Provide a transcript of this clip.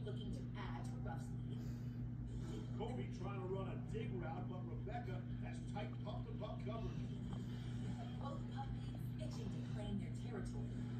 looking to add to Ruff's lead. Kobe trying to run a dig route, but Rebecca has tight pup-to-pup coverage. Both puppies itching to claim their territory.